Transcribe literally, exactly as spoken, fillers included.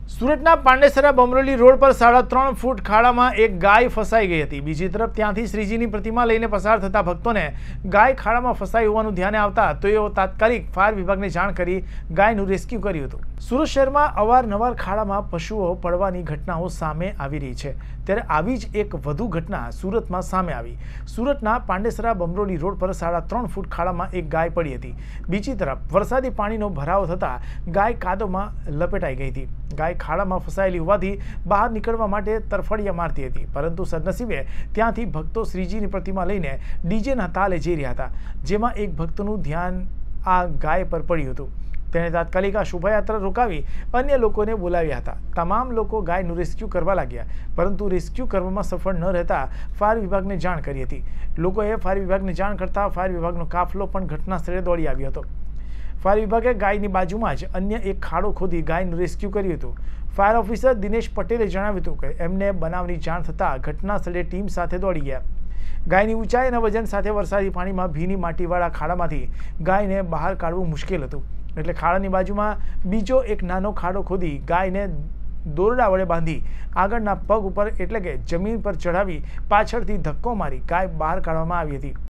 સુરતના પાંડેસરા બમરોલી રોડ પર સાડા ત્રણ ફૂટ ખાડામાં એક ગાય ફસાઈ ગઈ હતી। બીજી તરફ ત્યાંથી શ્રીજીની પ્રતિમા લઈને પસાર થતા ભક્તોને ગાય ખાડામાં ફસાઈ હોવાનું ધ્યાને આવતા તેઓ તાત્કાલિક ફાયર વિભાગને જાણ કરી ગાયનું રેસ્ક્યુ કર્યું હતું। સુરત શહેરમાં અવારનવાર ખાડામાં પશુઓ પડવાની ઘટનાઓ સામે આવી રહી છે, ત્યારે આવી જ એક વધુ ઘટના સુરતમાં સામે આવી। સુરતના પાંડેસરા બમરોલી રોડ પર સાડા ત્રણ ફૂટ ખાડામાં એક ગાય પડી હતી। બીજી તરફ વરસાદી પાણીનો ભરાવો થતા ગાય કાદવમાં લપેટાઈ ગઈ હતી। ગાય ખાડામાં ફસાયેલી હોવાથી બહાર નીકળવા માટે તરફડિયા મારતી હતી, પરંતુ સદનસીબે ત્યાંથી ભક્તો શ્રીજીની પ્રતિમા લઈને ડીજેના તાલે જઈ રહ્યા હતા, જેમાં એક ભક્તનું ધ્યાન આ ગાય પર પડ્યું હતું। તેણે તાત્કાલિક આ શોભાયાત્રા રોકાવી અન્ય લોકોને બોલાવ્યા હતા। તમામ લોકો ગાયનું રેસ્ક્યુ કરવા લાગ્યા, પરંતુ રેસ્ક્યુ કરવામાં સફળ ન રહેતા ફાયર વિભાગને જાણ કરી હતી। લોકોએ ફાયર વિભાગને જાણ કરતા ફાયર વિભાગનો કાફલો પણ ઘટના સ્થળે દોડી આવ્યો હતો। ફાયર વિભાગે ગાયની બાજુમાં જ અન્ય એક ખાડો ખોદી ગાયનું રેસ્ક્યુ કર્યું હતું। ફાયર ઓફિસર દિનેશ પટેલે જણાવ્યું હતું કે એમને બનાવની જાણ થતાં ઘટના સ્થળે ટીમ સાથે દોડી ગયા। ગાયની ઊંચાઈ અને વજન સાથે વરસાદી પાણીમાં ભીની માટીવાળા ખાડામાંથી ગાયને બહાર કાઢવું મુશ્કેલ હતું, એટલે ખાડાની બાજુમાં બીજો એક નાનો ખાડો ખોદી ગાયને દોરડા વડે બાંધી આગળના પગ ઉપર એટલે કે જમીન પર ચઢાવી પાછળથી ધક્કો મારી ગાય બહાર કાઢવામાં આવી હતી।